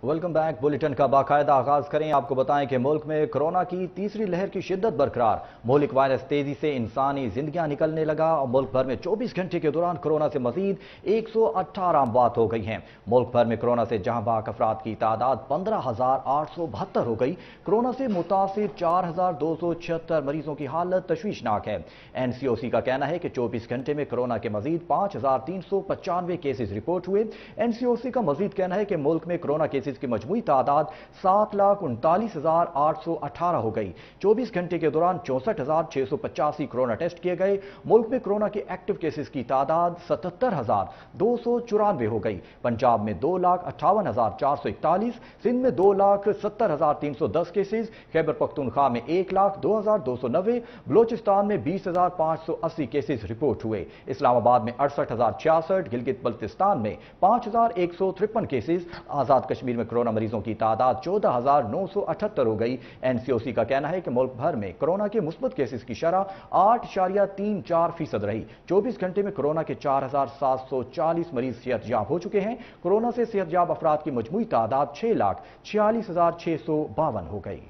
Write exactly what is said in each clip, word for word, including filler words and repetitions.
Welcome back. Bulletin का बाकायदा आगाज करें। आपको बताएं कि मुल्क में कोरोना की तीसरी लहर की शिद्दत बरकरार। मुल्क वायरस तेजी से इंसानी जिंदगियां निकलने लगा और मुल्क भर में चौबीस घंटे के दौरान कोरोना से मजीद एक सौ अठारह अमवात हो गई हैं। मुल्क भर में कोरोना से जहां बाक अफराद की तादाद पंद्रह हजार आठ सौ बहत्तर हो गई। कोरोना से मुतासिर चार हजार दो सौ छिहत्तर मरीजों की हालत तशवीशनाक है। एन सी ओ सी का कहना है कि चौबीस घंटे में कोरोना के मजीद पांच हजार तीन सौ पचानवे केसेज रिपोर्ट हुए। एन सी ओ सी का मजीद कहना है कि मुल्क में कोरोना केसेज की मजमूई तादाद सात लाख उनतालीस हजार आठ सौ अठारह हो गई। चौबीस घंटे के दौरान चौसठ हजार छह सौ पचासी कोरोना टेस्ट किए गए। मुल्क में कोरोना के एक्टिव केसेस की तादाद सतहत्तर हजार दो सौ चौरानवे हो गई। पंजाब में दो लाख अट्ठावन हजार चार सौ इकतालीस, सिंध में दो लाख सत्तर हजार तीन सौ दस केसेज, खैबर पख्तूनख्वा में एक लाख दो हजार दो सौ नब्बे, बलोचिस्तान में बीस हजार पांच सौ अस्सी केसेज रिपोर्ट हुए। इस्लामाबाद में अड़सठ हजार छियासठ, गिलगित बल्तिस्तान में पांच हजार एक सौ तिरपन केसेज। आजाद कश्मीर में कोरोना मरीजों की तादाद चौदह हजार नौ सौ अठहत्तर हो गई। एन सी ओ सी का कहना है कि मुल्क भर में कोरोना के मुस्बत केसेस की शरह आठ इशारिया तीन चार फीसद रही। चौबीस घंटे में कोरोना के चार हजार सात सौ चालीस मरीज सेहतयाब हो चुके हैं। कोरोना से सेहतयाब अफराद की मजमूई तादाद छह लाख छियालीस हजार छह सौ बावन हो गई।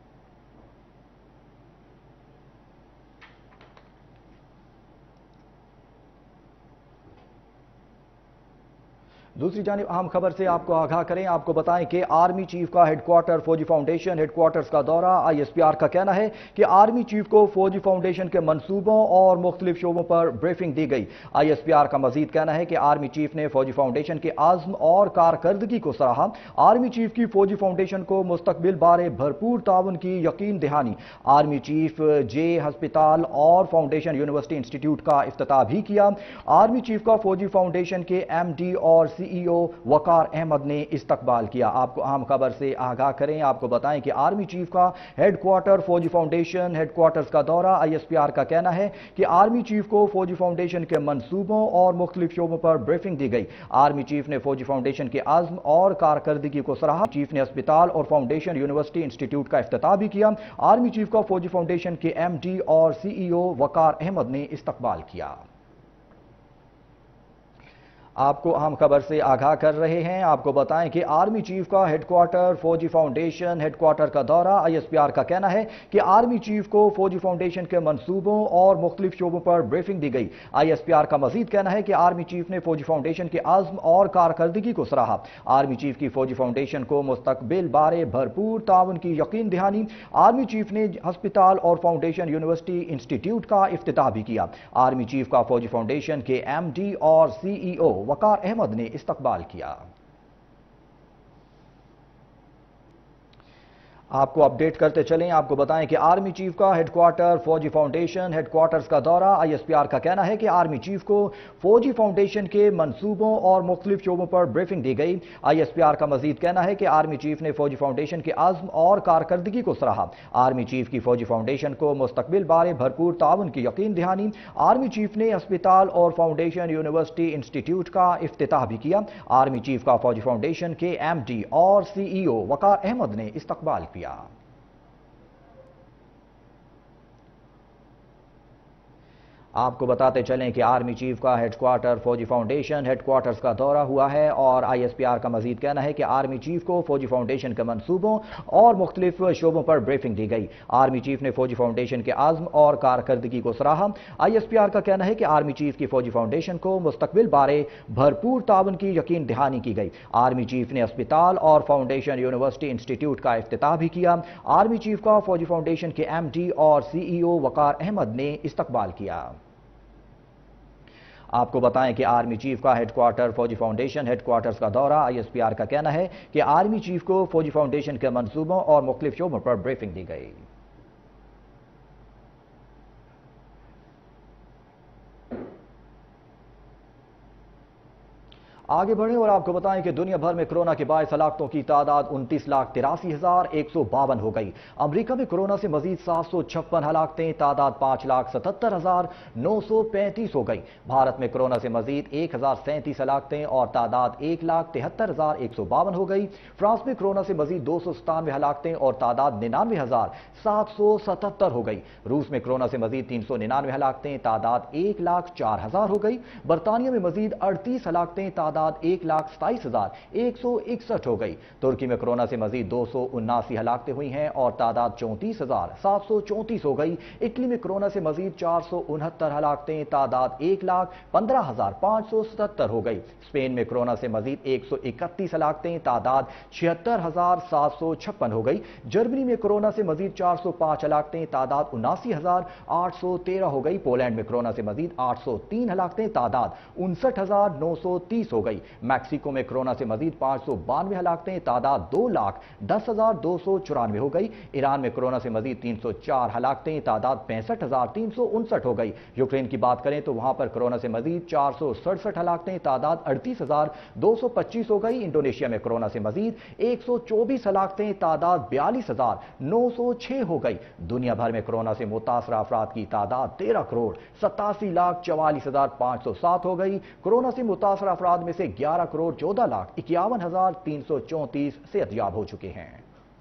दूसरी जानिब अहम खबर से आपको आगाह करें। आपको बताएं कि आर्मी चीफ का हेडक्वार्टर फौजी फाउंडेशन हेडक्वार्टर्स का दौरा। आई एस पी आर का कहना है कि आर्मी चीफ को फौजी फाउंडेशन के मंसूबों और मुख्तलिफ शोबों पर ब्रीफिंग दी गई। आई एस पी आर का मजीद कहना है कि आर्मी चीफ ने फौजी फाउंडेशन के आज़्म और कारकर्दगी को सराहा। आर्मी चीफ की फौजी फाउंडेशन को मुस्तकबिल बारे भरपूर ताउन की यकीन दहानी। आर्मी चीफ जे हस्पताल और फाउंडेशन यूनिवर्सिटी इंस्टीट्यूट का इफ्तिताह भी किया। आर्मी चीफ का फौजी फाउंडेशन के एम डी और सी ई ओ वकार अहमद ने इस्तकबाल किया। आपको अहम खबर से आगाह करें। आपको बताएं कि आर्मी चीफ का हेडक्वार्टर फौजी फाउंडेशन हेडक्वार्टर्स का दौरा। आई एस पी आर का कहना है कि आर्मी चीफ को फौजी फाउंडेशन के मंसूबों और मुख्तलिफ शोबों पर ब्रीफिंग दी गई। आर्मी चीफ ने फौजी फाउंडेशन के आज़्म और कारकर्दगी को सराहा। चीफ ने अस्पताल और फाउंडेशन यूनिवर्सिटी इंस्टीट्यूट का इफ्तिताह भी किया। आर्मी चीफ का फौजी फाउंडेशन के एम डी और सी ई ओ वकार अहमद ने इस्तकबाल किया। आपको अहम खबर से आगाह कर रहे हैं। आपको बताएं कि आर्मी चीफ का हेडक्वार्टर फौजी फाउंडेशन हेडक्वार्टर का दौरा। आई एस पी आर का कहना है कि आर्मी चीफ को फौजी फाउंडेशन के मंसूबों और मुख्तलिफ शोबों पर ब्रीफिंग दी गई। आई एस पी आर का मजीद कहना है कि आर्मी चीफ ने फौजी फाउंडेशन के आज़्म और कारकर्दगी को सराहा। आर्मी चीफ की फौजी फाउंडेशन को मुस्तकबिल बारे भरपूर ताउन की यकीन दहानी। आर्मी चीफ ने हस्पताल और फाउंडेशन यूनिवर्सिटी इंस्टीट्यूट का इफ्तिताह भी किया। आर्मी चीफ का फौजी फाउंडेशन के एम डी और सी ई ओ वकार अहमद ने इस्तकबाल किया। आपको अपडेट करते चलें। आपको बताएं कि आर्मी चीफ का हेडक्वार्टर फौजी फाउंडेशन हेडक्वार्टर्स का दौरा। आई एस पी आर का कहना है कि आर्मी चीफ को फौजी फाउंडेशन के मंसूबों और मुख्तलिफ शोबों पर ब्रीफिंग दी गई। आई एस पी आर का मजीद कहना है कि आर्मी चीफ ने फौजी फाउंडेशन के आज़्म और कारकर्दगी को सराहा। आर्मी चीफ की फौजी फाउंडेशन को मुस्तकबिल बारे भरपूर ताउन की यकीन दहानी। आर्मी चीफ ने अस्पताल और फाउंडेशन यूनिवर्सिटी इंस्टीट्यूट का इफ्तिताह भी किया। आर्मी चीफ का फौजी फाउंडेशन के एम डी और सी ई ओ वकार अहमद ने इस्तकबाल किया। आपको बताते चलें कि आर्मी चीफ का हेडक्वार्टर फौजी फाउंडेशन हेडक्वार्टर्स का दौरा हुआ है और आई एस पी आर का मजीद कहना है कि आर्मी चीफ को फौजी फाउंडेशन के मंसूबों और मुख्तलिफ शोबों पर ब्रीफिंग दी गई। आर्मी चीफ ने फौजी फाउंडेशन के आज़्म और कारकर्दगी को सराहा। आई एस पी आर का कहना है कि आर्मी चीफ की फौजी फाउंडेशन को मुस्तकबिल बारे भरपूर ताउन की यकीन दहानी की गई। आर्मी चीफ ने अस्पताल और फाउंडेशन यूनिवर्सिटी इंस्टीट्यूट का इफ्तिताह भी किया। आर्मी चीफ का फौजी फाउंडेशन के एम डी और सी ई ओ वकार अहमद ने इस्तकबाल किया। आपको बताएं कि आर्मी चीफ का हेडक्वार्टर फौजी फाउंडेशन हेडक्वार्टर्स का दौरा। आई एस पी आर का कहना है कि आर्मी चीफ को फौजी फाउंडेशन के मंसूबों और मुख्तलिफ शोबों पर ब्रीफिंग दी गई। आगे बढ़े और आपको बताएं कि दुनिया भर में कोरोना के बायस हलाकतों की तादाद उनतीस लाख तिरासी हजार एक सौ बावन हो गई। अमरीका में कोरोना से मजीद सात सौ छप्पन हलाकतें, तादाद पांच लाख सतहत्तर हजार नौ सौ पैंतीस हो गई। भारत में कोरोना से मजीद एक हजार सैंतीस हलाकतें और तादाद एक लाख तिहत्तर हजार एक सौ बावन हो गई। फ्रांस में कोरोना से मजीद दो सौ सतानवे हलाकतें और तादाद निन्यानवे हजार सात सौ सतहत्तर हो गई। रूस में कोरोना से मजीद तीन सौ निन्यानवे हलाकतें, तादाद एक लाख चार हजार हो गई। बरतानिया में मजीद अड़तीस हलाकतें, तादाद तादाद एक लाख सताईस हजार एक सौ इकसठ हो गई। तुर्की में कोरोना से मजीद दो सौ उन्नासी हलाकतें हुई हैं और तादाद चौंतीस हजार सात सौ चौंतीस हो गई। इटली में कोरोना से मजीद चार सौ उनहत्तर हलाकतें, तादाद एक लाख पंद्रह हजार पांच सौ सतहत्तर हो गई। स्पेन में कोरोना से मजीद एक सौ इकतीस हलाकतें, तादाद छिहत्तर हजार सात सौ छप्पन हो गई। जर्मनी में कोरोना से मजीद चार सौ पांच हलाकतें, तादाद उनासी हजार आठ सौ तेरह हो गई। पोलैंड में कोरोना से मजीद आठ सौ तीन हलाकतें, तादाद उनसठ हजार नौ सौ तीस हो गई। मैक्सिको में कोरोना से मजीद पांच सौ बानवे हलाकतें, तादाद दो लाख दस हजार दो सौ चौरानवे हो गई। ईरान में कोरोना से मजीद तीन सौ चार हलाकतें, तादाद पैंसठ हजार तीन सौ उनसठ हो गई। यूक्रेन की बात करें तो वहां पर कोरोना से मजीद चार सौ सड़सठ हलाकतें, तादाद अड़तीस हजार दो सौ पच्चीस हो गई। इंडोनेशिया में कोरोना से मजीद एक सौ चौबीस हलाकतें, तादाद बयालीस हजार नौ सौ छह हो गई। दुनिया भर में कोरोना से मुतासर अफराद की तादाद तेरह करोड़ सतासी लाख चवालीस हजार पांच सौ सात हो गई। कोरोना से मुतासर अफराद में से ग्यारह करोड़ चौदह लाख इक्यावन हजार तीन सौ चौंतीस सेहतयाब हो चुके हैं।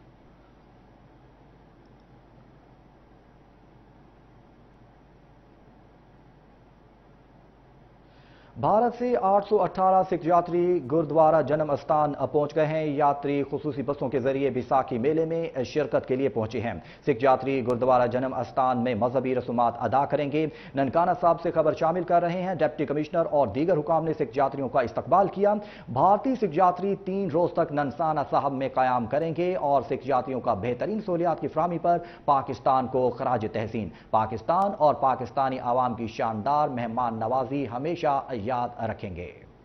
भारत से आठ सौ अठारह सिख यात्री गुरुद्वारा जन्म स्थान पहुंच गए हैं। यात्री खुसूसी बसों के जरिए बैसाखी मेले में शिरकत के लिए पहुंचे हैं। सिख यात्री गुरुद्वारा जन्म स्थान में मजहबी रसूमात अदा करेंगे। ननकाना साहब से खबर शामिल कर रहे हैं। डिप्टी कमिश्नर और दीगर हुकाम ने सिख यात्रियों का इस्तकबाल किया। भारतीय सिख यात्री तीन रोज तक ननकाना साहब में कयाम करेंगे और सिख यात्रियों का बेहतरीन सहूलियात की फराहमी पर पाकिस्तान को खराज तहसीन। पाकिस्तान और पाकिस्तानी आवाम की शानदार मेहमान नवाजी हमेशा याद रखेंगे।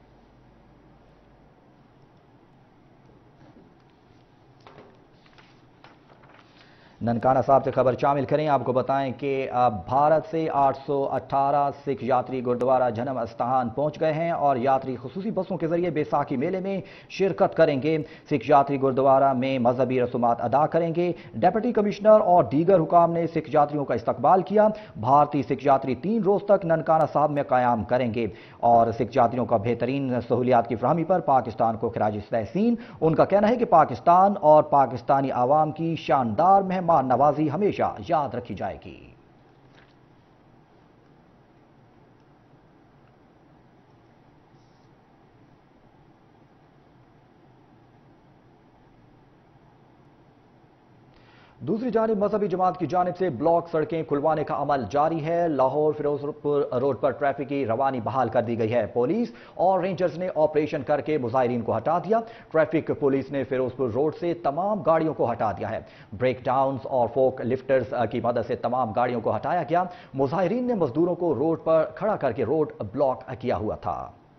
ननकाना साहब से खबर शामिल करें। आपको बताएं कि भारत से आठ सौ अठारह सिख यात्री गुरुद्वारा जन्म स्थान पहुंच गए हैं और यात्री खुसूसी बसों के जरिए बैसाखी मेले में शिरकत करेंगे। सिख यात्री गुरुद्वारा में मजहबी रसूमात अदा करेंगे। डिप्टी कमिश्नर और दीगर हुकाम ने सिख यात्रियों का इस्तकबाल किया। भारतीय सिख यात्री तीन रोज तक ननकाना साहब में कयाम करेंगे और सिख यात्रियों का बेहतरीन सहूलियात की फराहमी पर पाकिस्तान को खराज तहसीन। उनका कहना है कि पाकिस्तान और पाकिस्तानी आवाम की शानदार मेहमान नवाजी हमेशा याद रखी जाएगी। दूसरी जानिब मजहबी जमात की जानिब से ब्लॉक सड़कें खुलवाने का अमल जारी है। लाहौर फिरोजपुर रोड पर ट्रैफिक की रवानी बहाल कर दी गई है। पुलिस और रेंजर्स ने ऑपरेशन करके मुजाहिरीन को हटा दिया। ट्रैफिक पुलिस ने फिरोजपुर रोड से तमाम गाड़ियों को हटा दिया है। ब्रेक डाउन्स और फोक लिफ्टर्स की मदद से तमाम गाड़ियों को हटाया गया। मुजाहिरीन ने मजदूरों को रोड पर खड़ा करके रोड ब्लॉक किया हुआ था।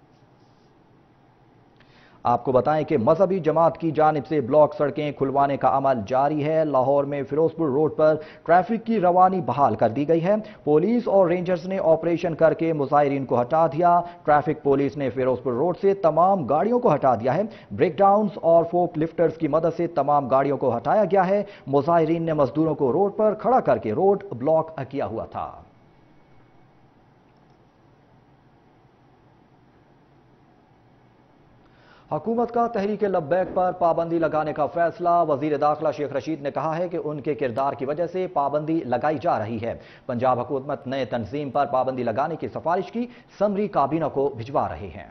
आपको बताएं कि मजहबी जमात की जानिब से ब्लॉक सड़कें खुलवाने का अमल जारी है। लाहौर में फिरोजपुर रोड पर ट्रैफिक की रवानी बहाल कर दी गई है। पुलिस और रेंजर्स ने ऑपरेशन करके मुजाहिरीन को हटा दिया। ट्रैफिक पुलिस ने फिरोजपुर रोड से तमाम गाड़ियों को हटा दिया है। ब्रेकडाउन्स और फोक लिफ्टर्स की मदद से तमाम गाड़ियों को हटाया गया है। मुजाहिरीन ने मजदूरों को रोड पर खड़ा करके रोड ब्लॉक किया हुआ था। हुकूमत का तहरीक लब्बैक पर पाबंदी लगाने का फैसला। वजीर दाखिला शेख रशीद ने कहा है कि उनके किरदार की वजह से पाबंदी लगाई जा रही है। पंजाब हुकूमत ने तंजीम पर पाबंदी लगाने की सिफारिश की समरी काबीना को भिजवा रहे हैं।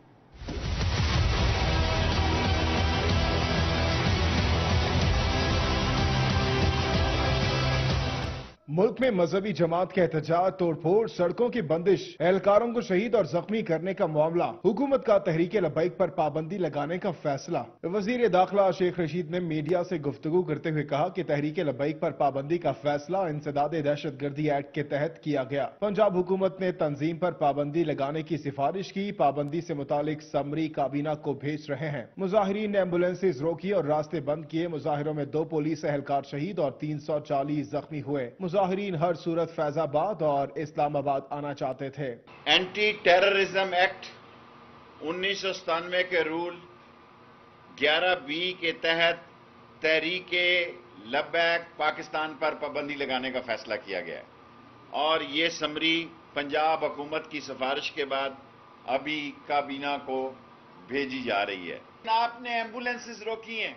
मुल्क में मजहबी जमात के एहतजाज, तोड़फोड़, सड़कों की बंदिश, एहलकारों को शहीद और जख्मी करने का मामला, हुकूमत का तहरीक लब्बैक पर पाबंदी लगाने का फैसला। वजीर दाखिला शेख रशीद ने मीडिया से गुफ्तगू करते हुए कहा कि तहरीक लब्बैक पर पाबंदी का फैसला इंसदाद दहशत गर्दी एक्ट के तहत किया गया। पंजाब हुकूमत ने तंजीम पर पाबंदी लगाने की सिफारिश की। पाबंदी से मुतालिक समरी काबीना को भेज रहे हैं। मुजाहिरीन ने एम्बुलेंसेज रोकी और रास्ते बंद किए। मुजाहिरों में दो पुलिस एहलकार शहीद और तीन सौ चालीस जख्मी हुए। मुजाहिरीन हर सूरत फैजाबाद और इस्लामाबाद आना चाहते थे। एंटी टेररिज्म एक्ट उन्नीस सौ सतानवे के रूल ग्यारह बी के तहत तहरीक लब्बैक पाकिस्तान पर पाबंदी लगाने का फैसला किया गया और ये समरी पंजाब हुकूमत की सिफारिश के बाद अभी काबीना को भेजी जा रही है। आपने एम्बुलेंसेस रोकी हैं,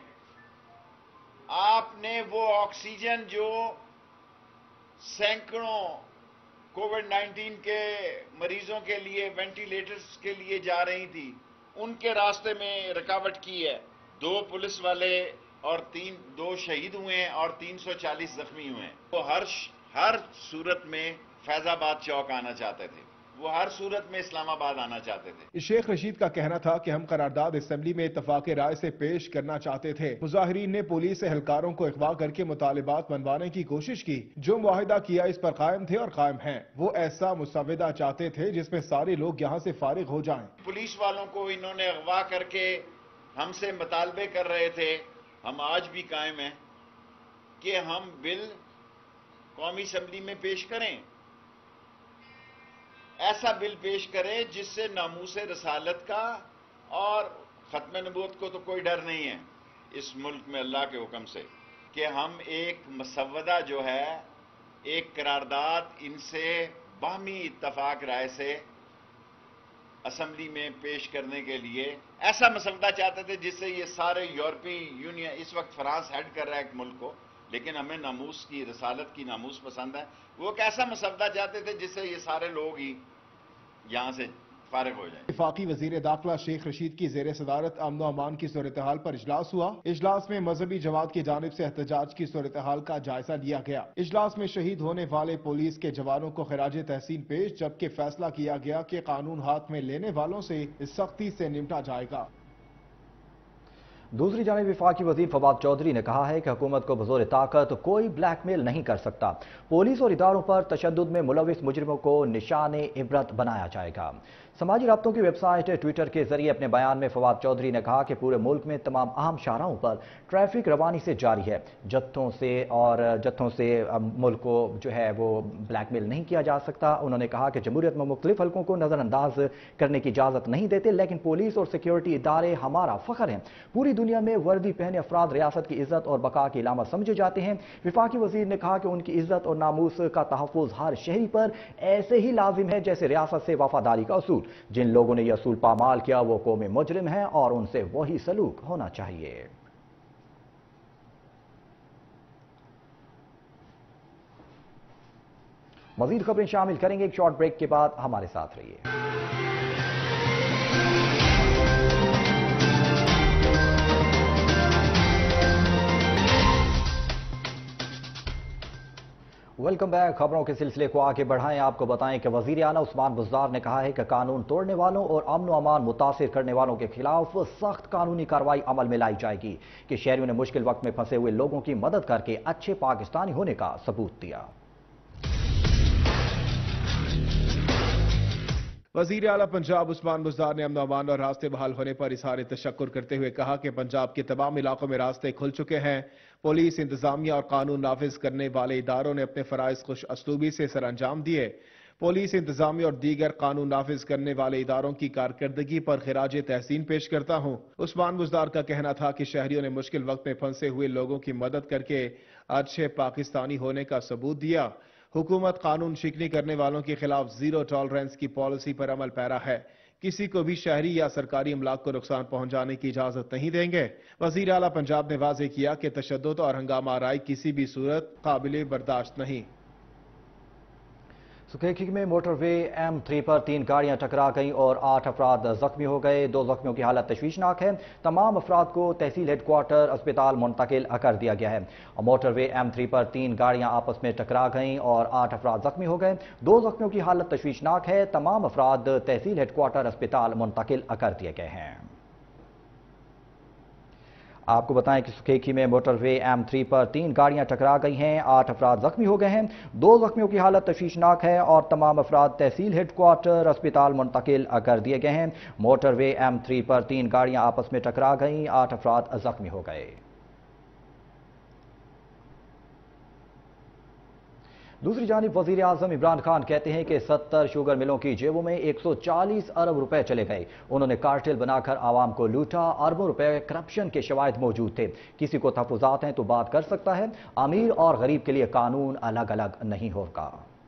आपने वो ऑक्सीजन जो सैकड़ों कोविड नाइन्टीन के मरीजों के लिए वेंटिलेटर्स के लिए जा रही थी, ان کے راستے میں رکاوٹ کی ہے. دو پولیس والے اور تین دو شہید ہوئے ہیں اور تین سو چالیس زخمی ہوئے ہیں. وہ ہر ہر صورت میں فیض آباد چوک آنا چاہتے تھے, وہ ہر صورت میں اسلام آباد آنا چاہتے تھے. شیخ رشید کا کہنا تھا کہ ہم قرارداد اسمبلی میں اتفاق رائے سے پیش کرنا چاہتے تھے. مظاہرین نے پولیس اہلکاروں کو اغوا کر کے مطالبات منوانے کی کوشش کی. جو معاہدہ کیا اس پر قائم تھے اور قائم ہیں. وہ ایسا مسودہ چاہتے تھے جس میں سارے لوگ یہاں سے فارغ ہو جائیں. پولیس والوں کو انہوں نے اغوا کر کے ہم سے مطالبے کر رہے تھے. ہم آج بھی قائم ہیں کہ ہم بل قومی اسمبلی میں پیش کریں, ایسا بل پیش کریں جس سے ناموس رسالت کا اور ختم نبوت کو تو کوئی ڈر نہیں ہے اس ملک میں اللہ کے حکم سے, کہ ہم ایک مسودہ جو ہے, ایک قرارداد ان سے باہمی اتفاق رائے سے اسمبلی میں پیش کرنے کے لیے ایسا مسودہ چاہتے تھے جس سے یہ سارے یورپی یونین, اس وقت فرانس ہیڈ کر رہا ہے ایک ملک کو, لیکن ہمیں ناموس کی رسالت کی ناموس پسند ہے. وہ ایک ایسا مسودہ چاہتے تھے جس سے یہ سارے لوگ ہی یہاں سے فارغ ہو جائیں. وفاقی وزیر داخلہ شیخ رشید کی زیر صدارت امن و امان کی صورتحال پر اجلاس ہوا. اجلاس میں مذہبی جماعت کی جانب سے احتجاج کی صورتحال کا جائزہ لیا گیا. اجلاس میں شہید ہونے والے پولیس کے جوانوں کو خراج تحسین پیش, جبکہ فیصلہ کیا گیا کہ قانون ہاتھ میں لینے والوں سے سختی سے نمٹا جائے گا. دوسری جانب وفاقی وزیر فواد چودھری نے کہا ہے کہ حکومت کو بزور طاقت کوئی بلیک میل نہیں کر سکتا. پولیس اور اداروں پر تشدد میں ملوث مجرموں کو نشان عبرت بنایا جائے گا. سماجی رابطوں کی ویب سائٹ ٹویٹر کے ذریعے اپنے بیان میں فواد چودھری نے کہا کہ پورے ملک میں تمام اہم شاہراہوں پر ٹریفک روانی سے جاری ہے. جتھوں سے اور جتھوں سے ملک کو جو ہے وہ بلیک میل نہیں کیا جا سکتا. انہوں نے کہا کہ جمہوریت میں مختلف حلقوں کو نظر انداز کرنے کی اجازت نہیں دیتے, لیکن پولیس اور سیکیورٹی ادارے ہمارا فخر ہیں. پوری دنیا میں وردی پہنے افراد ریاست کی عزت اور بقا کی علامت سمجھے جاتے ہیں. وفاقی وزیر نے کہا کہ ان کی عزت اور ناموس کا تحفظ ہر شہری پر ایسے ہی لازم ہے جیسے ریاست سے وفاداری کا اصول. جن لوگوں نے یہ اصول پامال کیا وہ قومی مجرم ہیں اور ان سے وہی سلوک ہونا چاہیے. مزید خبریں شامل کریں گے ایک شارٹ بریک کے بعد, ہمارے ساتھ رہیے. Welcome back. خبروں کے سلسلے کو آگے بڑھائیں. آپ کو بتائیں کہ وزیر اعلیٰ عثمان بزدار نے کہا ہے کہ قانون توڑنے والوں اور امن و امان متاثر کرنے والوں کے خلاف سخت قانونی کارروائی عمل میں لائی جائے گی. کہ شہریوں نے مشکل وقت میں پھنسے ہوئے لوگوں کی مدد کر کے اچھے پاکستانی ہونے کا ثبوت دیا. وزیر اعلیٰ پنجاب عثمان بزدار نے امن و امان اور راستے بحال ہونے پر اظہار تشکر کرتے ہوئے کہا کہ پنجاب کے تمام علاقوں میں راستے کھل چکے ہیں. پولیس, انتظامیہ اور قانون نافذ کرنے والے اداروں نے اپنے فرائض خوش اسلوبی سے سر انجام دیے. پولیس, انتظامیہ اور دیگر قانون نافذ کرنے والے اداروں کی کارکردگی پر خراج تحسین پیش کرتا ہوں. عثمان بزدار کا کہنا تھا کہ شہریوں نے مشکل وقت میں پھنسے ہوئے لوگوں کی مدد کر کے اچھے پاکستانی ہونے کا ثبوت دیا. حکومت قانون شکنی کرنے والوں کے خلاف زیرو ٹالرنس کی پالیسی پر عمل پیرا ہے. کسی کو بھی شہری یا سرکاری املاک کو نقصان پہنچانے کی اجازت نہیں دیں گے. وزیر اعلیٰ پنجاب نے واضح کیا کہ تشدد اور ہنگامہ آرائی کسی بھی صورت قابل برداشت نہیں. سکھیکی میں موٹر وے ایم تھری پر تین گاڑیاں ٹکرا گئیں اور آٹھ افراد زخمی ہو گئے. دو زخمیوں کی حالت تشویشناک ہے. تمام افراد کو تحصیل ہیڈ کوارٹر اسپتال منتقل کر دیا گیا ہے. موٹر وے ایم تھری پر تین گاڑیاں آپس میں ٹکرا گئیں اور آٹھ افراد زخمی ہو گئے. دو زخمیوں کی حالت تشویشناک ہے. تمام افراد تحصیل ہیڈ کوارٹر اسپتال منتقل کر دیے گئے ہیں. آپ کو بتائیں کہ سکھیکی میں موٹر وے ایم تھری پر تین گاڑیاں ٹکرا گئی ہیں. آٹھ افراد زخمی ہو گئے ہیں. دو زخمیوں کی حالت تشویشناک ہے اور تمام افراد تحصیل ہیڈ کوارٹر اسپتال منتقل کر دیے گئے ہیں. موٹر وے ایم تھری پر تین گاڑیاں آپس میں ٹکرا گئیں. آٹھ افراد زخمی ہو گئے. دوسری جانب وزیر اعظم عمران خان کہتے ہیں کہ ستر شوگر ملوں کی جیبوں میں ایک سو چالیس ارب روپے چلے گئے. انہوں نے کارٹل بنا کر عوام کو لوٹا. اربوں روپے کرپشن کے شواہد موجود تھے. کسی کو تحفظات ہیں تو بات کر سکتا ہے. امیر اور غریب کے لیے قانون الگ الگ نہیں ہوگا.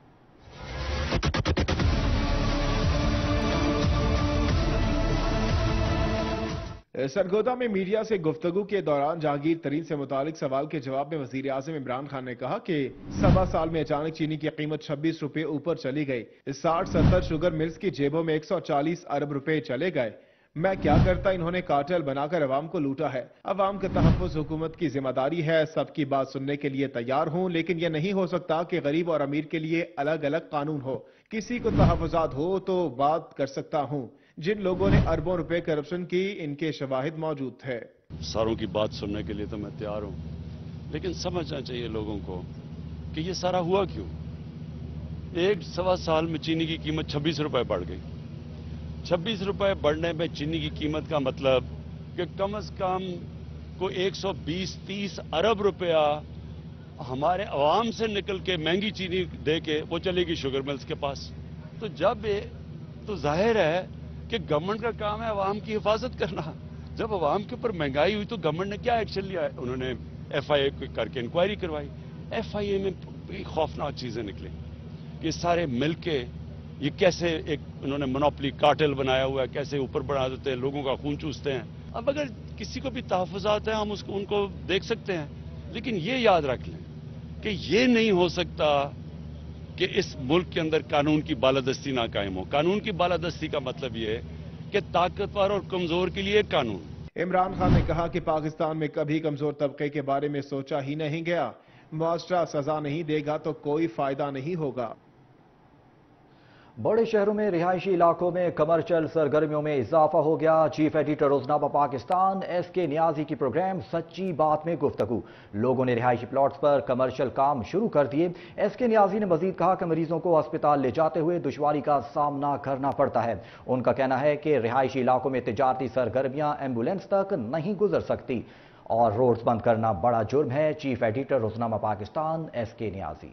سرگودا میں میڈیا سے گفتگو کے دوران جہانگیر ترین سے متعلق سوال کے جواب میں وزیر اعظم عمران خان نے کہا کہ سوا سال میں اچانک چینی کی قیمت چھبیس روپے اوپر چلی گئی. ساٹھ ستر شوگر ملز کی جیبوں میں ایک سو چالیس ارب روپے چلے گئے. میں کیا کرتا، انہوں نے کارٹل بنا کر عوام کو لوٹا ہے۔ عوام کا تحفظ حکومت کی ذمہ داری ہے، سب کی بات سننے کے لیے تیار ہوں، لیکن یہ نہیں ہو سکتا کہ غریب اور امیر کے لیے الگ الگ قانون ہو۔ کسی کو تحفظات ہو تو بات کر سکتا ہوں۔ جن لوگوں نے اربوں روپے کرپشن کی، ان کے شواہد موجود تھے۔ ساروں کی بات سننے کے لیے تو میں تیار ہوں، لیکن سمجھنا چاہیے لوگوں کو کہ یہ سارا ہوا کیوں۔ ایک سوا سال میں چینی کی قیمت چھبیس روپے بڑھ گئی۔ چھبیس روپے بڑھنے میں چینی کی قیمت کا مطلب کہ کم از کم کو ایک سو بیس تیس ارب روپیہ ہمارے عوام سے نکل کے مہنگی چینی دے کے وہ چلے گی شوگر ملز کے پاس۔ تو جب تو ظاہر ہے کہ گورنمنٹ کا کام ہے عوام کی حفاظت کرنا۔ جب عوام کے اوپر مہنگائی ہوئی تو گورنمنٹ نے کیا ایکشن لیا ہے؟ انہوں نے ایف آئی اے کر کے انکوائری کروائی۔ ایف آئی اے میں بڑی خوفناک چیزیں نکلیں کہ سارے مل کے یہ کیسے ایک انہوں نے مونوپلی کارٹل بنایا ہوا ہے، کیسے اوپر بڑھا دیتے ہیں، لوگوں کا خون چوستے ہیں۔ اب اگر کسی کو بھی تحفظات ہیں ہم اس کو ان کو دیکھ سکتے ہیں، لیکن یہ یاد رکھ لیں کہ یہ نہیں ہو سکتا کہ اس ملک کے اندر قانون کی بالادستی نہ قائم ہو۔ قانون کی بالادستی کا مطلب یہ ہے کہ طاقتور اور کمزور کے لیے ایک قانون۔ عمران خان نے کہا کہ پاکستان میں کبھی کمزور طبقے کے بارے میں سوچا ہی نہیں گیا۔ معاشرہ سزا نہیں دے گا تو کوئی فائدہ نہیں ہوگا۔ بڑے شہروں میں رہائشی علاقوں میں کمرشل سرگرمیوں میں اضافہ ہو گیا۔ چیف ایڈیٹر روزنامہ پاکستان ایس کے نیازی کی پروگرام سچی بات میں گفتگو۔ لوگوں نے رہائشی پلاٹس پر کمرشل کام شروع کر دیے۔ ایس کے نیازی نے مزید کہا کہ مریضوں کو ہسپتال لے جاتے ہوئے دشواری کا سامنا کرنا پڑتا ہے۔ ان کا کہنا ہے کہ رہائشی علاقوں میں تجارتی سرگرمیاں ایمبولینس تک نہیں گزر سکتی اور روڈز بند کرنا بڑا جرم ہے۔ چیف ایڈیٹر روزنامہ پاکستان ایس کے نیازی۔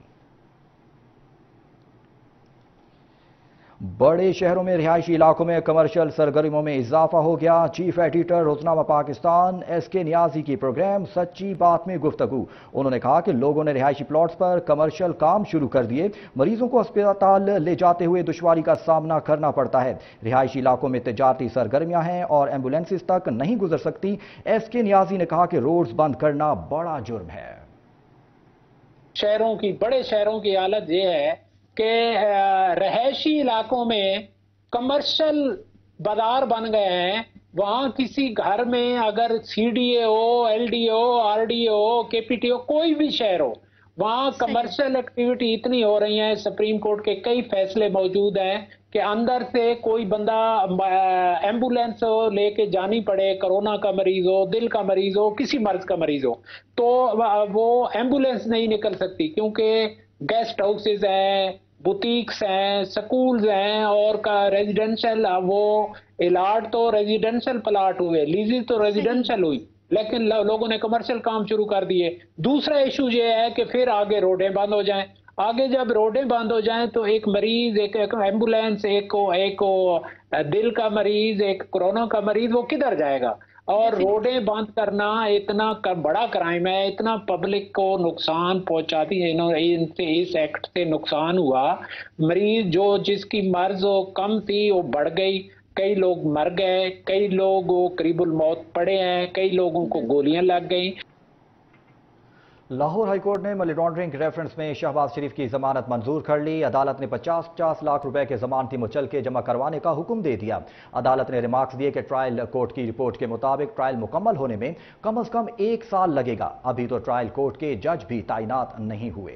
بڑے شہروں میں رہائشی علاقوں میں کمرشل سرگرمیوں میں اضافہ ہو گیا۔ چیف ایڈیٹر روزنامہ پاکستان ایس کے نیازی کی پروگرام سچی بات میں گفتگو۔ انہوں نے کہا کہ لوگوں نے رہائشی پلاٹس پر کمرشل کام شروع کر دیے۔ مریضوں کو ہسپتال لے جاتے ہوئے دشواری کا سامنا کرنا پڑتا ہے۔ رہائشی علاقوں میں تجارتی سرگرمیاں ہیں اور ایمبولینسز تک نہیں گزر سکتی۔ ایس کے نیازی نے کہا کہ روڈز بند کرنا بڑا جرم ہے۔ شہروں کی بڑے شہروں کی حالت یہ ہے کہ رہائشی علاقوں میں کمرشل بازار بن گئے ہیں۔ وہاں کسی گھر میں اگر سی ڈی اے ہو، ایل ڈی اے ہو، آر ڈی اے ہو، کے پی ٹی ہو، کوئی بھی شہر ہو، وہاں کمرشل ایکٹیویٹی اتنی ہو رہی ہیں۔ سپریم کورٹ کے کئی فیصلے موجود ہیں کہ اندر سے کوئی بندہ ایمبولینس لے کے جانی پڑے، کرونا کا مریض ہو، دل کا مریض ہو، کسی مرض کا مریض ہو، تو وہ ایمبولینس نہیں نکل سکتی کیونکہ گیسٹ ہاؤسز ہیں، بوتیکس ہیں، سکولز ہیں اور کا ریزیڈنشل وہ الاٹ تو ریزیڈنشل پلاٹ ہوئے، لیزز تو ریزیڈنشل ہوئی، لیکن لوگوں نے کمرشل کام شروع کر دیے۔ دوسرا ایشو یہ ہے کہ پھر آگے روڈیں بند ہو جائیں۔ آگے جب روڈیں بند ہو جائیں تو ایک مریض، ایک ایمبولینس، ایک ایک دل کا مریض، ایک کرونا کا مریض، وہ کدھر جائے گا؟ اور روڈیں بند کرنا اتنا بڑا کرائم ہے، اتنا پبلک کو نقصان پہنچاتی ہے۔ ان سے اس ایکٹ سے نقصان ہوا، مریض جو جس کی مرض کم تھی وہ بڑھ گئی، کئی لوگ مر گئے، کئی لوگ قریب الموت پڑے ہیں، کئی لوگوں کو گولیاں لگ گئیں۔ لاہور ہائی کورٹ نے منی لانڈرنگ ریفرنس میں شہباز شریف کی ضمانت منظور کر لی۔ عدالت نے پچاس پچاس لاکھ روپے کے ضمانتی مچلکے جمع کروانے کا حکم دے دیا۔ عدالت نے ریمارکس دیے کہ ٹرائل کورٹ کی رپورٹ کے مطابق ٹرائل مکمل ہونے میں کم از کم ایک سال لگے گا۔ ابھی تو ٹرائل کورٹ کے جج بھی تعینات نہیں ہوئے۔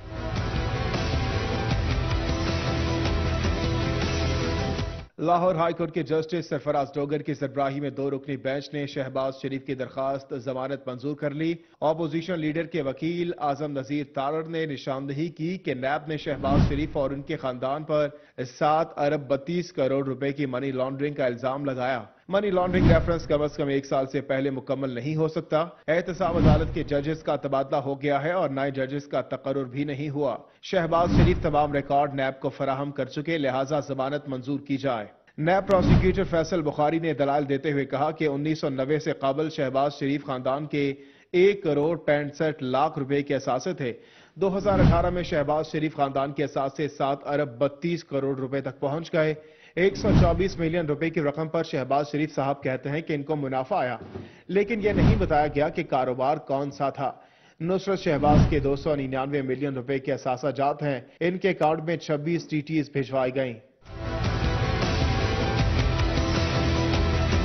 لاہور ہائی کورٹ کے جسٹس سرفراز ڈوگر کی سربراہی میں دو رکنی بینچ نے شہباز شریف کی درخواست ضمانت منظور کر لی۔ اپوزیشن لیڈر کے وکیل اعظم نذیر تارڑ نے نشاندہی کی کہ نیب نے شہباز شریف اور ان کے خاندان پر سات ارب بتیس کروڑ روپے کی منی لانڈرنگ کا الزام لگایا۔ منی لانڈرنگ ریفرنس کم از کم ایک سال سے پہلے مکمل نہیں ہو سکتا۔ احتساب عدالت کے ججز کا تبادلہ ہو گیا ہے اور نئے ججز کا تقرر بھی نہیں ہوا۔ شہباز شریف تمام ریکارڈ نیب کو فراہم کر چکے، لہٰذا ضمانت منظور کی جائے۔ نیب پروسیکیوٹر فیصل بخاری نے دلائل دیتے ہوئے کہا کہ انیس سو نوے سے قبل شہباز شریف خاندان کے ایک کروڑ پینسٹھ لاکھ روپے کے اثاثے تھے۔ دو ہزار اٹھارہ میں شہباز شریف خاندان کے اثاثے سات ارب بتیس کروڑ روپے تک پہنچ گئے۔ ایک سو چوبیس ملین روپے کی رقم پر شہباز شریف صاحب کہتے ہیں کہ ان کو منافع آیا، لیکن یہ نہیں بتایا گیا کہ کاروبار کون سا تھا۔ نصرت شہباز کے دو سو ننانوے ملین روپے کے اثاثہ جات ہیں، ان کے اکاؤنٹ میں چھبیس ٹی ٹیز بھجوائی گئیں۔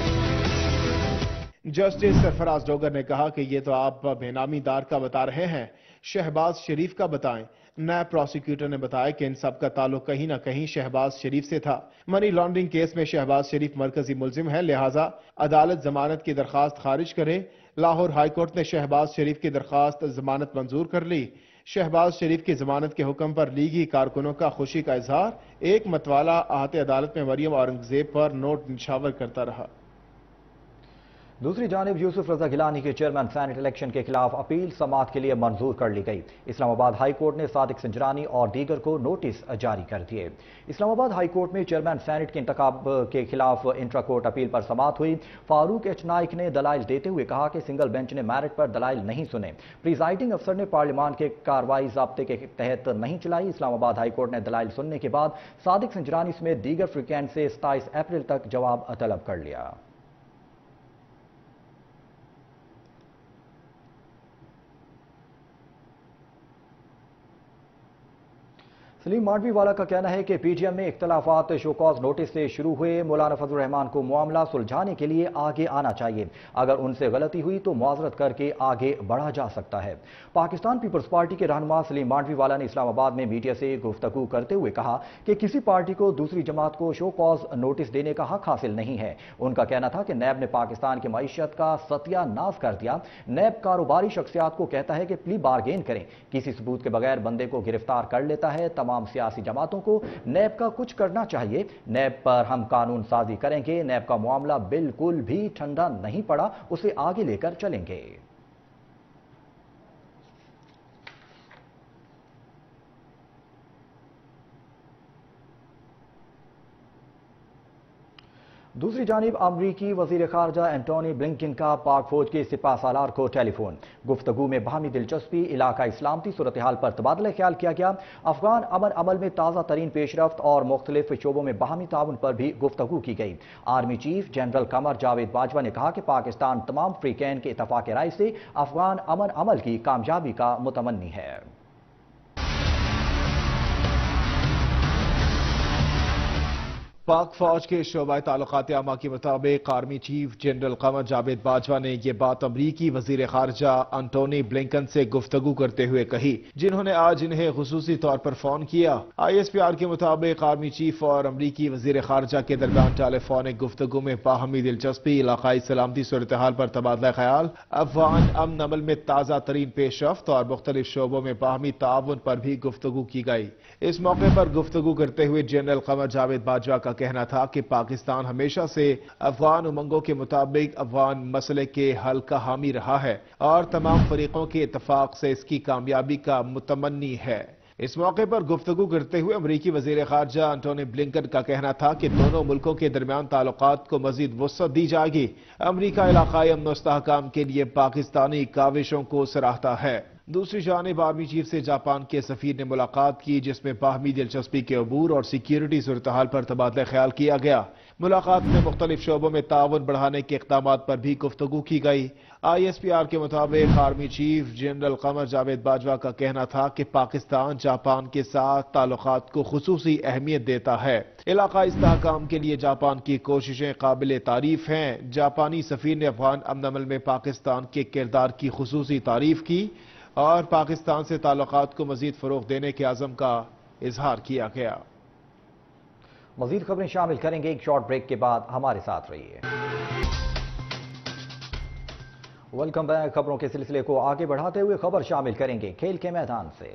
جسٹس سرفراز ڈوگر نے کہا کہ یہ تو آپ بینامی دار کا بتا رہے ہیں، شہباز شریف کا بتائیں۔ نیب پروسیکیوٹر نے بتایا کہ ان سب کا تعلق کہیں نہ کہیں شہباز شریف سے تھا۔ منی لانڈرنگ کیس میں شہباز شریف مرکزی ملزم ہے، لہٰذا عدالت ضمانت کی درخواست خارج کرے۔ لاہور ہائی کورٹ نے شہباز شریف کی درخواست ضمانت منظور کر لی۔ شہباز شریف کی ضمانت کے حکم پر لیگی کارکنوں کا خوشی کا اظہار۔ ایک متوالا احاطے عدالت میں مریم اورنگزیب پر نوٹ نشاور کرتا رہا۔ دوسری جانب یوسف رضا گیلانی کے چیئرمین سینٹ الیکشن کے خلاف اپیل سماعت کے لیے منظور کر لی گئی۔ اسلام آباد ہائی کورٹ نے صادق سنجرانی اور دیگر کو نوٹس جاری کر دیے۔ اسلام آباد ہائی کورٹ میں چیئرمین سینٹ کے انتخاب کے خلاف انٹرا کورٹ اپیل پر سماعت ہوئی۔ فاروق ایچ نائک نے دلائل دیتے ہوئے کہا کہ سنگل بینچ نے میرٹ پر دلائل نہیں سنے۔ پریزائڈنگ افسر نے پارلیمان کے کارروائی ضابطے کے تحت نہیں چلائی۔ اسلام آباد ہائی کورٹ نے دلائل سننے کے بعد صادق سنجرانی سمیت دیگر فریقین سے ستائیس اپریل تک جواب طلب کر لیا۔ سلیم مانڈوی والا کا کہنا ہے کہ پی ٹی ایم میں اختلافات شوکاز نوٹس سے شروع ہوئے۔ مولانا فضل الرحمان کو معاملہ سلجھانے کے لیے آگے آنا چاہیے۔ اگر ان سے غلطی ہوئی تو معذرت کر کے آگے بڑھا جا سکتا ہے۔ پاکستان پیپلز پارٹی کے رہنما سلیم مانڈوی والا نے اسلام آباد میں میڈیا سے گفتگو کرتے ہوئے کہا کہ کسی پارٹی کو دوسری جماعت کو شوکاز نوٹس دینے کا حق حاصل نہیں ہے۔ ان کا کہنا تھا کہ نیب نے پاکستان کی معیشت کا ستیہ ناز کر دیا۔ نیب کاروباری شخصیات کو کہتا ہے کہ پلی بارگین کریں، کسی ثبوت کے بغیر بندے کو گرفتار کر لیتا ہے۔ تمام سیاسی جماعتوں کو نیب کا کچھ کرنا چاہیے۔ نیب پر ہم قانون سازی کریں گے۔ نیب کا معاملہ بالکل بھی ٹھنڈا نہیں پڑا، اسے آگے لے کر چلیں گے۔ دوسری جانب امریکی وزیر خارجہ اینٹونی بلنکن کا پاک فوج کے سپاہ سالار کو ٹیلی فون گفتگو میں باہمی دلچسپی، علاقائی سلامتی صورتحال پر تبادلہ خیال کیا گیا۔ افغان امن عمل میں تازہ ترین پیش رفت اور مختلف شعبوں میں باہمی تعاون پر بھی گفتگو کی گئی۔ Army chief general Qamar Javed Bajwa نے کہا کہ پاکستان تمام فریقین کے اتفاق رائے سے افغان امن عمل کی کامیابی کا متمنی ہے۔ پاک فوج کے شعبہ تعلقات عامہ کے مطابق army chief general Qamar Javed Bajwa نے یہ بات امریکی وزیر خارجہ انٹونی بلنکن سے گفتگو کرتے ہوئے کہی، جنہوں نے آج انہیں خصوصی طور پر فون کیا۔ آئی ایس پی آر کے مطابق آرمی چیف اور امریکی وزیر خارجہ کے درمیان ٹیلی فونک گفتگو میں باہمی دلچسپی، علاقائی سلامتی صورتحال پر تبادلہ خیال، افغان امن عمل میں تازہ ترین پیش رفت اور مختلف شعبوں میں باہمی تعاون پر بھی گفتگو کی گئی۔ اس موقع پر گفتگو کرتے ہوئے جنرل قمر جاوید باجوہ کا کہنا تھا کہ پاکستان ہمیشہ سے افغان امنگوں کے مطابق افغان مسئلے کے حل کا حامی رہا ہے اور تمام فریقوں کے اتفاق سے اس کی کامیابی کا متمنی ہے۔ اس موقع پر گفتگو کرتے ہوئے امریکی وزیر خارجہ انٹونی بلنکن کا کہنا تھا کہ دونوں ملکوں کے درمیان تعلقات کو مزید وسعت دی جائے گی۔ امریکہ علاقائی امن و استحکام کے لیے پاکستانی کاوشوں کو سراہتا ہے۔ دوسری جانب آرمی چیف سے جاپان کے سفیر نے ملاقات کی، جس میں باہمی دلچسپی کے عبور اور سیکیورٹی صورتحال پر تبادلہ خیال کیا گیا۔ ملاقات میں مختلف شعبوں میں تعاون بڑھانے کے اقدامات پر بھی گفتگو کی گئی۔ آئی ایس پی آر کے مطابق army chief general Qamar Javed Bajwa کا کہنا تھا کہ پاکستان جاپان کے ساتھ تعلقات کو خصوصی اہمیت دیتا ہے۔ علاقائی استحکام کے لیے جاپان کی کوششیں قابل تعریف ہیں۔ جاپانی سفیر نے افغان امن عمل میں پاکستان کے کردار کی خصوصی تعریف کی اور پاکستان سے تعلقات کو مزید فروغ دینے کے عزم کا اظہار کیا گیا۔ مزید خبریں شامل کریں گے ایک شارٹ بریک کے بعد، ہمارے ساتھ رہیے۔ Welcome back. خبروں کے سلسلے کو آگے بڑھاتے ہوئے خبر شامل کریں گے کھیل کے میدان سے۔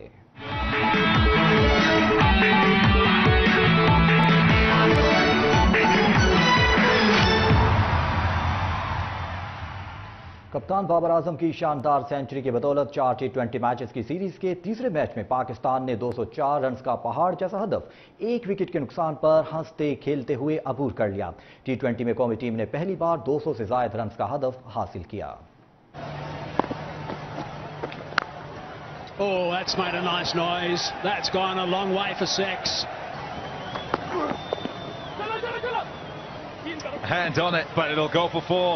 کپتان بابر اعظم کی شاندار سینچری کی بدولت چار ٹی ٹوینٹی میچز کی سیریز کے تیسرے میچ میں پاکستان نے دو سو چار رنز کا پہاڑ جیسا ہدف ایک وکٹ کے نقصان پر ہنستے کھیلتے ہوئے عبور کر لیا۔ ٹی ٹوینٹی میں قومی ٹیم نے پہلی بار دو سو سے زائد رنز کا ہدف حاصل کیا۔ Oh, that's made a nice noise. That's gone a long way for six. Hand on it, but it'll go for four.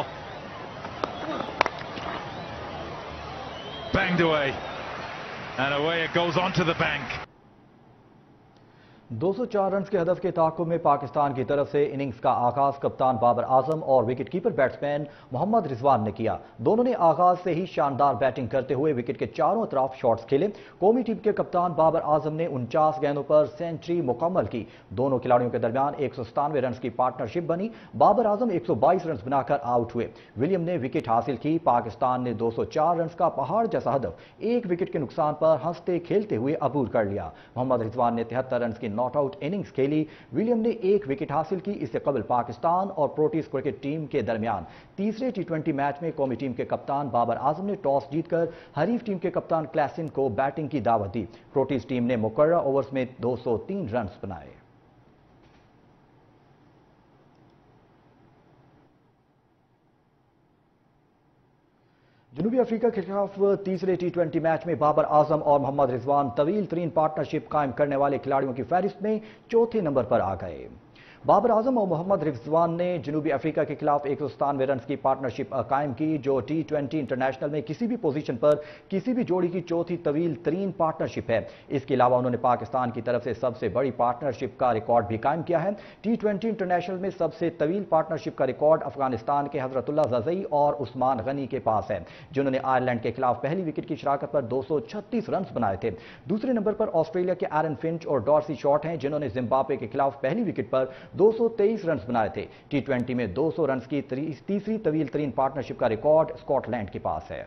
Banged away, and away it goes onto the bank. दो सौ चार run के हदफ के ताक़ुब में पाकिस्तान की तरफ से innings का आगाज कप्तान बाबर आजम और wicket keeper batsman Mohammad Rizwan ने किया। दोनों ने आगाज से ही शानदार बैटिंग करते हुए विकेट के चारों तरफ शॉट्स खेले। कौमी टीम के कप्तान बाबर आजम ने उनचास गेंदों पर सेंचुरी मुकम्मल की। दोनों खिलाड़ियों के दरमियान एक सौ सतानवे रन की पार्टनरशिप बनी। बाबर आजम एक सौ बाईस रन बनाकर आउट हुए। विलियम ने विकेट हासिल की। पाकिस्तान ने दो सौ चार रन का पहाड़ जैसा हदफ एक विकेट के नुकसान पर हंसते खेलते हुए अबूर कर लिया। मोहम्मद रिजवान ने तिहत्तर रन की नॉट आउट इनिंग्स खेली। विलियम ने एक विकेट हासिल की। इससे कबल पाकिस्तान और प्रोटीज क्रिकेट टीम के दरमियान तीसरे टी ट्वेंटी मैच में कौमी टीम के कप्तान बाबर आजम ने टॉस जीतकर हरीफ टीम के कप्तान क्लैसिन को बैटिंग की दावत दी। प्रोटीज टीम ने मुकर्रर ओवर्स में दो सौ तीन रन बनाए। जनूबी अफ्रीका के खिलाफ तीसरे टी ट्वेंटी मैच में बाबर आजम और मोहम्मद रिजवान तवील तरीन पार्टनरशिप कायम करने वाले खिलाड़ियों की फहरिस्त में चौथे नंबर पर आ गए। बाबर आजम और मोहम्मद रिजवान ने जनूबी अफ्रीका के खिलाफ एक सौ सतानवे रन की पार्टनरशिप कायम की, जो टी ट्वेंटी इंटरनेशनल में किसी भी पोजीशन पर किसी भी जोड़ी की चौथी तवील तरीन पार्टनरशिप है। इसके अलावा उन्होंने पाकिस्तान की तरफ से सबसे बड़ी पार्टनरशिप का रिकॉर्ड भी कायम किया है। टी ट्वेंटी इंटरनेशनल में सबसे तवील पार्टनरशिप का रिकॉर्ड अफगानिस्तान के हजरतुल्लाह जज़ई और उस्मान गनी के पास है, जिन्होंने आयरलैंड के खिलाफ पहली विकेट की शराकत पर दो सौ छत्तीस रन बनाए थे। दूसरे नंबर पर ऑस्ट्रेलिया के एरन फिंच और डॉर्सी शॉर्ट हैं, जिन्होंने जिम्बाब्वे के खिलाफ पहली विकेट पर दो सौ तेईस रन बनाए थे। टी ट्वेंटी में दो सौ रन की तीसरी तवील तरीन पार्टनरशिप का रिकॉर्ड स्कॉटलैंड के पास है।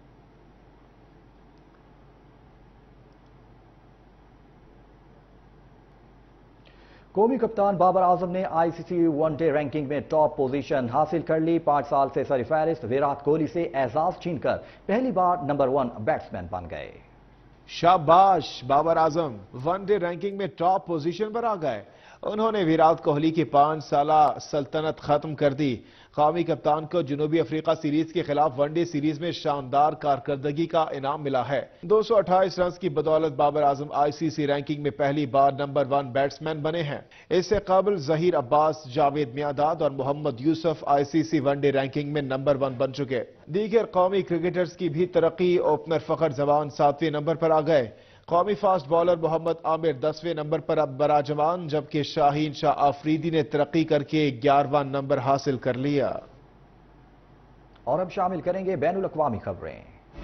कौमी कप्तान बाबर आजम ने आईसीसी वनडे रैंकिंग में टॉप पोजीशन हासिल कर ली। पांच साल से सरफहरिस्त विराट कोहली से एजाज छीनकर पहली बार नंबर वन बैट्समैन बन गए। शाबाश, बाबर आजम वनडे रैंकिंग में टॉप पोजीशन पर आ गए। उन्होंने विराट कोहली की पांच साला सल्तनत खत्म कर दी। कौमी कप्तान को जनूबी अफ्रीका सीरीज के खिलाफ वनडे सीरीज में शानदार कारकर्दगी का इनाम मिला है। दो सौ अट्ठाईस रन की बदौलत बाबर आजम आईसीसी रैंकिंग में पहली बार नंबर वन बैट्समैन बने हैं। इससे कबल जहीर अब्बास, जावेद मियांदाद और Mohammad Yousuf ICC one day ranking में नंबर वन बन चुके। दीगर कौमी क्रिकेटर्स की भी तरक्की। ओपनर फखर जमान सातवें नंबर पर आ गए। कौमी फास्ट बॉलर मोहम्मद आमिर दसवें नंबर पर अब बराजमान, जबकि शाहीन शाह आफरीदी ने तरक्की करके ग्यारहवां नंबर हासिल कर लिया। और अब शामिल करेंगे बैनुल अक़वामी खबरें।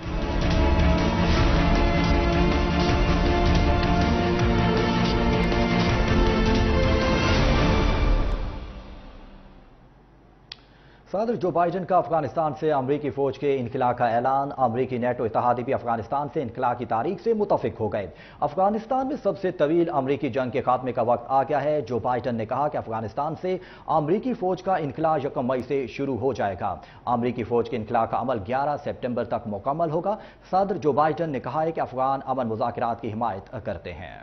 सदर जो बाइडन का अफगानिस्तान से अमरीकी फौज के इनखला का ऐलान। अमरीकी नेटो इत्तेहादी भी अफगानिस्तान से इनखला की तारीख से मुतफिक हो गए। अफगानिस्तान में सबसे तवील अमरीकी जंग के खात्मे का वक्त आ गया है। जो बाइडन ने कहा कि अफगानिस्तान से अमरीकी फौज का इनखला यकम मई से शुरू हो जाएगा। अमरीकी फौज के इनखला का अमल ग्यारह सितंबर तक मुकम्मल होगा। सदर जो बाइडन ने कहा है कि अफगान अमन मुज़ाकरात की हिमायत करते हैं।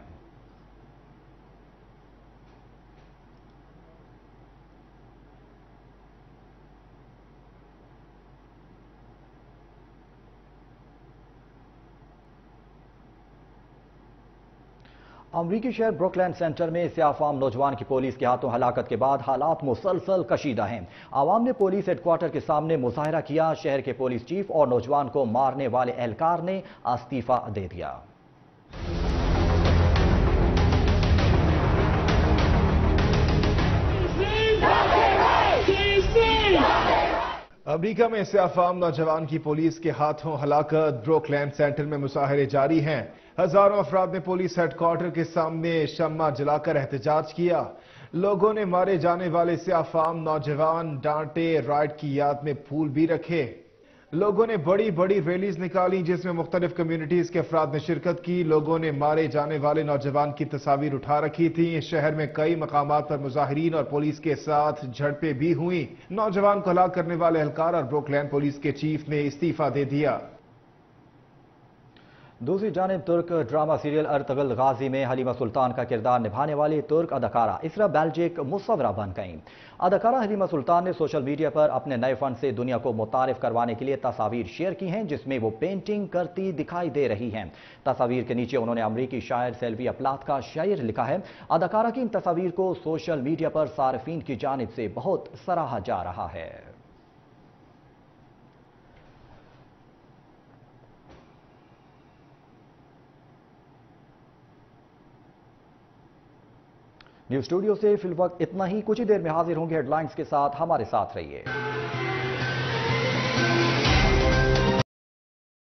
अमरीकी शहर ब्रुकलैंड सेंटर में सियाफाम नौजवान की पुलिस के हाथों हलाकत के बाद हालात मुसलसल कशीदा हैं। आवाम ने पुलिस हेडक्वार्टर के सामने मुजाहरा किया। शहर के पुलिस चीफ और नौजवान को मारने वाले एहलकार ने इस्तीफा दे दिया। अमेरिका में सियाफाम नौजवान की पुलिस के हाथों हलाकत। ब्रुकलैंड सेंटर में मुजाहरे जारी हैं। हजारों अफराद ने पुलिस हेडक्वार्टर के सामने शम्मा जलाकर एहतजाज किया। लोगों ने मारे जाने वाले सियाफाम नौजवान डांटे, राइट की याद में फूल भी रखे। लोगों ने बड़ी बड़ी रैलीज निकाली, जिसमें मुख्तलिफ कम्युनिटीज के अफराद ने शिरकत की। लोगों ने मारे जाने वाले नौजवान की तस्वीर उठा रखी थी। शहर में कई मकामात पर मुजाहिरीन और पुलिस के साथ झड़पें भी हुई। नौजवान को हलाक करने वाले एहलकार और ब्रुकलैंड पुलिस के चीफ ने इस्तीफा दे दिया। दूसरी जानिब तुर्क ड्रामा सीरियल अर्तगल गाजी में हलीमा सुल्तान का किरदार निभाने वाली तुर्क अदाकारा इसरा बेल्जिक मुसव्वरा बन गईं। अदाकारा हलीमा सुल्तान ने सोशल मीडिया पर अपने नए फन से दुनिया को मुतारिफ करवाने के लिए तस्वीर शेयर की हैं, जिसमें वो पेंटिंग करती दिखाई दे रही हैं। तस्वीर के नीचे उन्होंने अमरीकी शायर सेल्वी प्लाथ का शायर लिखा है। अदाकारा की इन तस्वीर को सोशल मीडिया पर सार्फिन की जानिब से बहुत सराहा जा रहा है। نیوز اسٹوڈیو سے فی الوقت اتنا ہی. کچھ ہی دیر میں حاضر ہوں گے ہیڈ لائنز کے ساتھ. ہمارے ساتھ رہیے.